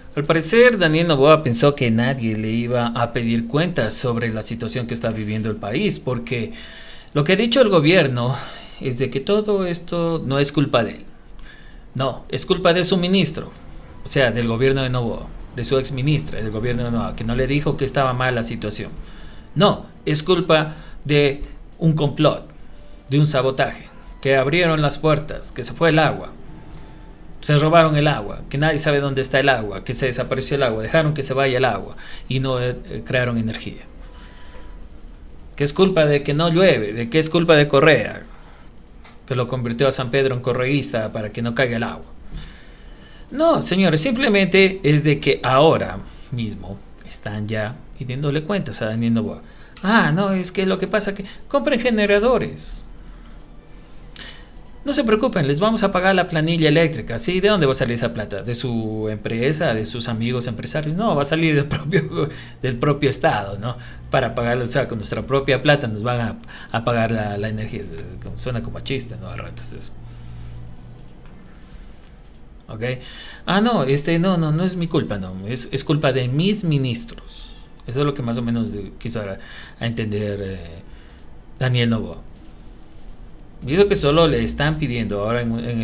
Al parecer, Daniel Noboa pensó que nadie le iba a pedir cuentas sobre la situación que está viviendo el país, porque lo que ha dicho el gobierno es de que todo esto no es culpa de él. No, es culpa de su ministro, o sea, del gobierno de Noboa, de su exministra del gobierno de Noboa, que no le dijo que estaba mal la situación. No, es culpa de un complot, de un sabotaje, que abrieron las puertas, que se fue el agua, se robaron el agua, que nadie sabe dónde está el agua, que se desapareció el agua, dejaron que se vaya el agua y no crearon energía. Que es culpa de que no llueve, de que es culpa de Correa, que lo convirtió a San Pedro en correísta para que no caiga el agua. No, señores, simplemente es de que ahora mismo están ya pidiéndole cuentas a Daniel Noboa. Ah, no, es que lo que pasa es que compren generadores. No se preocupen, les vamos a pagar la planilla eléctrica. ¿Sí? ¿De dónde va a salir esa plata? ¿De su empresa? ¿De sus amigos empresarios? No, va a salir del propio Estado, ¿no? Para pagarlo, o sea, con nuestra propia plata nos van a pagar la energía. Suena como chiste, ¿no? A ratos eso. ¿Ok? Ah, no, no es mi culpa, no. Es culpa de mis ministros. Eso es lo que más o menos quiso a entender Daniel Noboa. Y eso que solo le están pidiendo ahora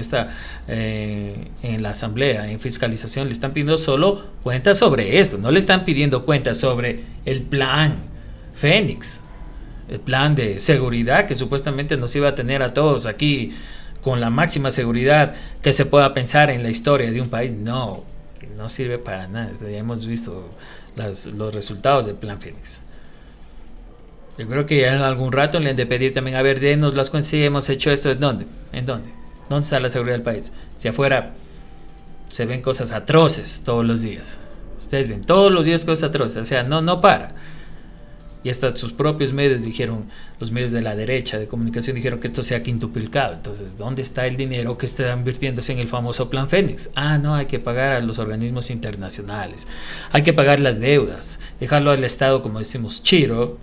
en la asamblea, en fiscalización, le están pidiendo solo cuentas sobre esto, no le están pidiendo cuentas sobre el plan Fénix, el plan de seguridad que supuestamente nos iba a tener a todos aquí con la máxima seguridad que se pueda pensar en la historia de un país. No, que no sirve para nada. Ya hemos visto los resultados del plan Fénix. Yo creo que ya en algún rato le han de pedir también, a ver, denos las cuentas, si hemos hecho esto, ¿en dónde? ¿En dónde? ¿Dónde está la seguridad del país? Si afuera se ven cosas atroces todos los días. Ustedes ven todos los días cosas atroces, o sea, no para. Y hasta sus propios medios dijeron, los medios de la derecha de comunicación dijeron que esto se ha quintuplicado. Entonces, ¿dónde está el dinero que está invirtiéndose en el famoso plan Fénix? Ah, no, hay que pagar a los organismos internacionales, hay que pagar las deudas, dejarlo al Estado, como decimos, chiro,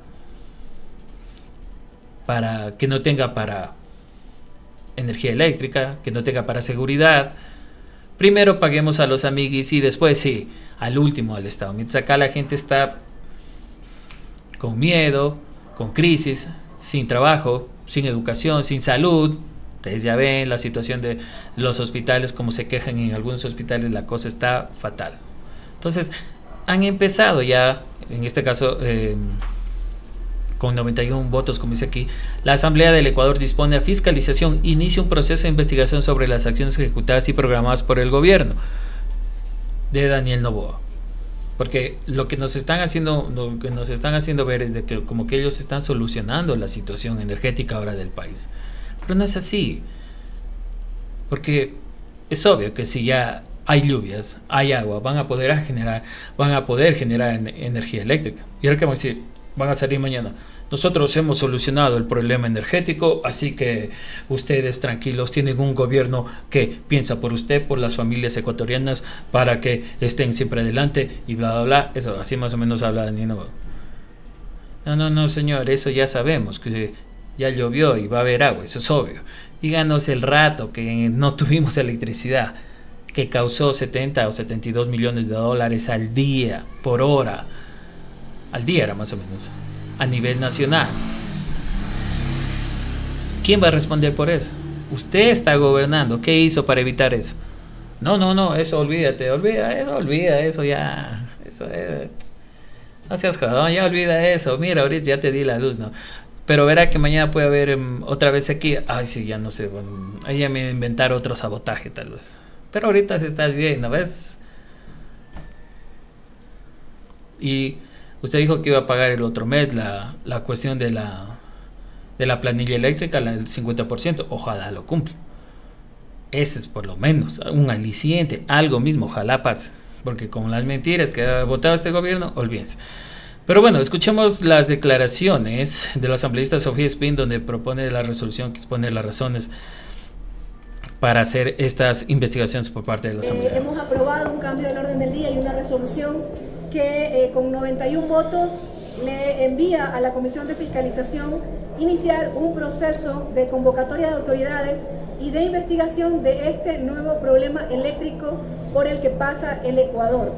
para que no tenga para energía eléctrica, que no tenga para seguridad. Primero paguemos a los amiguis y después sí, al último al Estado. Mientras acá la gente está con miedo, con crisis, sin trabajo, sin educación, sin salud. Ustedes ya ven la situación de los hospitales, como se quejan en algunos hospitales, la cosa está fatal. Entonces, han empezado ya, en este caso, con 91 votos, como dice aquí, la Asamblea del Ecuador dispone a fiscalización, inicia un proceso de investigación sobre las acciones ejecutadas y programadas por el gobierno de Daniel Noboa. Porque lo que nos están haciendo ver es de que como que ellos están solucionando la situación energética ahora del país. Pero no es así. Porque es obvio que si ya hay lluvias, hay agua, van a poder generar energía eléctrica. Y ahora que van a decir, van a salir mañana, nosotros hemos solucionado el problema energético, así que ustedes tranquilos, tienen un gobierno que piensa por usted, por las familias ecuatorianas, para que estén siempre adelante y bla bla bla. Eso, así más o menos habla Daniel Noboa. No, señor, eso ya sabemos, que ya llovió y va a haber agua, eso es obvio. Díganos el rato que no tuvimos electricidad, que causó 70 o 72 millones de dólares al día, por hora. Al día era más o menos, a nivel nacional. ¿Quién va a responder por eso? Usted está gobernando. ¿Qué hizo para evitar eso? No, eso olvida eso ya. Eso es. No seas jodón, ya olvida eso. Mira, ahorita ya te di la luz, ¿no? Pero verá que mañana puede haber otra vez aquí. Ay, sí, ya no sé. Bueno, ahí ya me inventar otro sabotaje tal vez. Pero ahorita se está bien, ¿no ves? Y usted dijo que iba a pagar el otro mes la cuestión de la planilla eléctrica, el 50%. Ojalá lo cumpla. Ese es por lo menos un aliciente, algo mismo. Ojalá pase. Porque con las mentiras que ha votado este gobierno, olvídense. Pero bueno, escuchemos las declaraciones de la asambleísta Sofía Espín, donde propone la resolución que expone las razones para hacer estas investigaciones por parte de la asamblea. Hemos aprobado un cambio del orden del día y una resolución que con 91 votos le envía a la Comisión de Fiscalización iniciar un proceso de convocatoria de autoridades y de investigación de este nuevo problema eléctrico por el que pasa el Ecuador.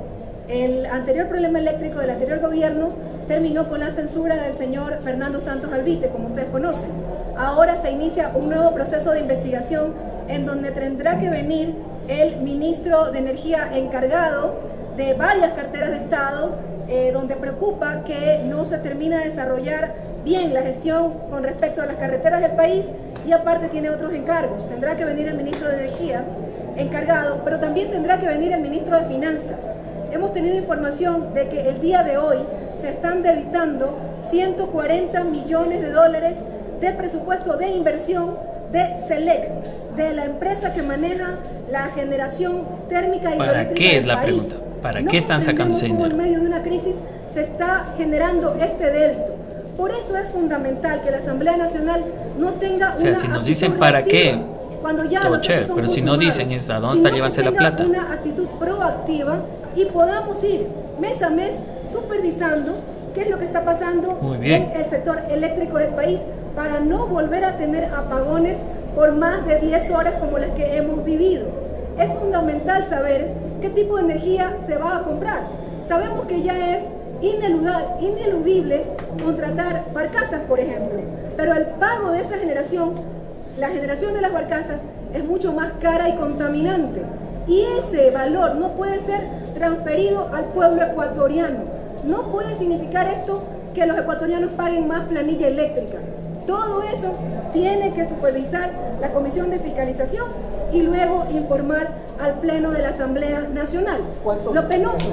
El anterior problema eléctrico del anterior gobierno terminó con la censura del señor Fernando Santos Alvite, como ustedes conocen. Ahora se inicia un nuevo proceso de investigación en donde tendrá que venir el ministro de Energía encargado de varias carteras de Estado, donde preocupa que no se termina de desarrollar bien la gestión con respecto a las carreteras del país, y aparte tiene otros encargos. Tendrá que venir el ministro de Energía encargado, pero también tendrá que venir el ministro de Finanzas. Hemos tenido información de que el día de hoy se están debitando 140 millones de dólares de presupuesto de inversión de SELEC, de la empresa que maneja la generación térmica y ¿Para qué es la pregunta? ¿Para qué están sacando ese dinero? En medio de una crisis se está generando este débito. Por eso es fundamental que la Asamblea Nacional no tenga una... O sea, si nos dicen para qué, todo chévere, pero si no dicen es a dónde está llevándose la plata. Una actitud proactiva y podamos ir mes a mes supervisando qué es lo que está pasando en el sector eléctrico del país, para no volver a tener apagones por más de 10 horas como las que hemos vivido. Es fundamental saber qué tipo de energía se va a comprar. Sabemos que ya es ineludible contratar barcazas, por ejemplo, pero el pago de esa generación, la generación de las barcazas, es mucho más cara y contaminante, y ese valor no puede ser transferido al pueblo ecuatoriano. No puede significar esto que los ecuatorianos paguen más planilla eléctrica. Todo eso tiene que supervisar la Comisión de Fiscalización y luego informar al Pleno de la Asamblea Nacional. Lo penoso,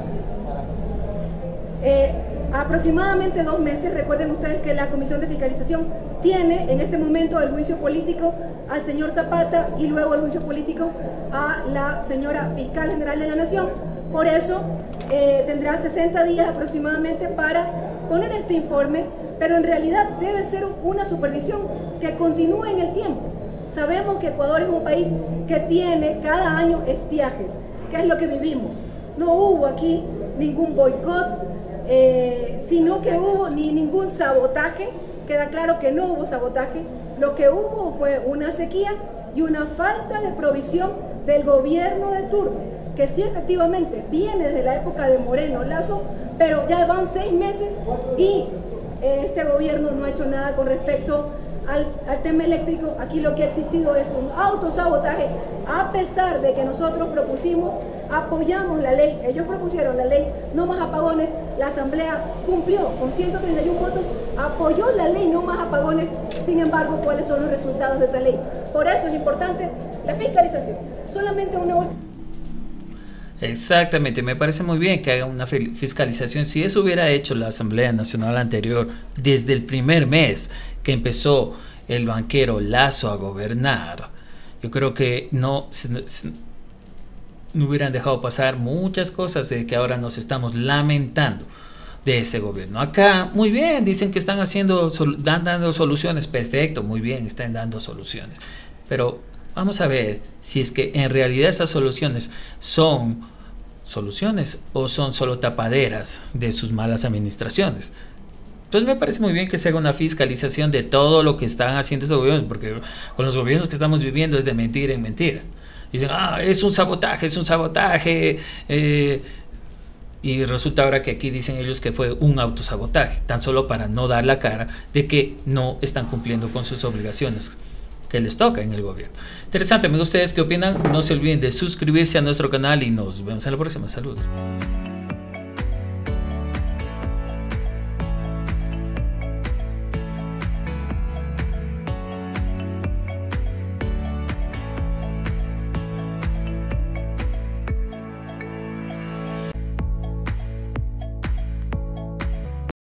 aproximadamente 2 meses. Recuerden ustedes que la Comisión de Fiscalización tiene en este momento el juicio político al señor Zapata y luego el juicio político a la señora Fiscal General de la Nación. Por eso tendrá 60 días aproximadamente para poner este informe, pero en realidad debe ser una supervisión que continúe en el tiempo. Sabemos que Ecuador es un país que tiene cada año estiajes, que es lo que vivimos. No hubo aquí ningún boicot, sino que hubo ningún sabotaje. Queda claro que no hubo sabotaje. Lo que hubo fue una sequía y una falta de provisión del gobierno de turno, que sí efectivamente viene desde la época de Moreno Lazo, pero ya van 6 meses y este gobierno no ha hecho nada con respecto al tema eléctrico. Aquí lo que ha existido es un autosabotaje, a pesar de que nosotros propusimos, apoyamos la ley, ellos propusieron la ley no más apagones, la Asamblea cumplió con 131 votos, apoyó la ley no más apagones. Sin embargo, ¿cuáles son los resultados de esa ley? Por eso es importante la fiscalización. Solamente una... Exactamente, me parece muy bien que haga una fiscalización. Si eso hubiera hecho la Asamblea Nacional anterior desde el primer mes que empezó el banquero Lazo a gobernar, yo creo que no hubieran dejado pasar muchas cosas de que ahora nos estamos lamentando de ese gobierno. Acá, muy bien, dicen que están dando soluciones. Perfecto, muy bien, están dando soluciones. Pero vamos a ver si es que en realidad esas soluciones son soluciones o son solo tapaderas de sus malas administraciones. Entonces me parece muy bien que se haga una fiscalización de todo lo que están haciendo estos gobiernos, porque con los gobiernos que estamos viviendo es de mentira en mentira. Dicen, es un sabotaje, y resulta ahora que aquí dicen ellos que fue un autosabotaje, tan solo para no dar la cara de que no están cumpliendo con sus obligaciones que les toca en el gobierno. Interesante, amigos, ¿ustedes qué opinan? No se olviden de suscribirse a nuestro canal y nos vemos en la próxima. Saludos.